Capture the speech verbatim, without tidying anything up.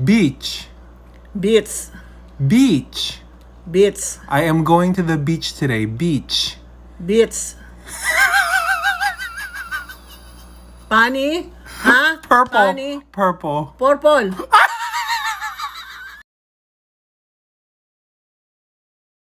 Beach. Beats. Beach. Beats. I am going to the beach today. Beach. Beats. Pani? Ha? Purple. Pani? Purple. Purple.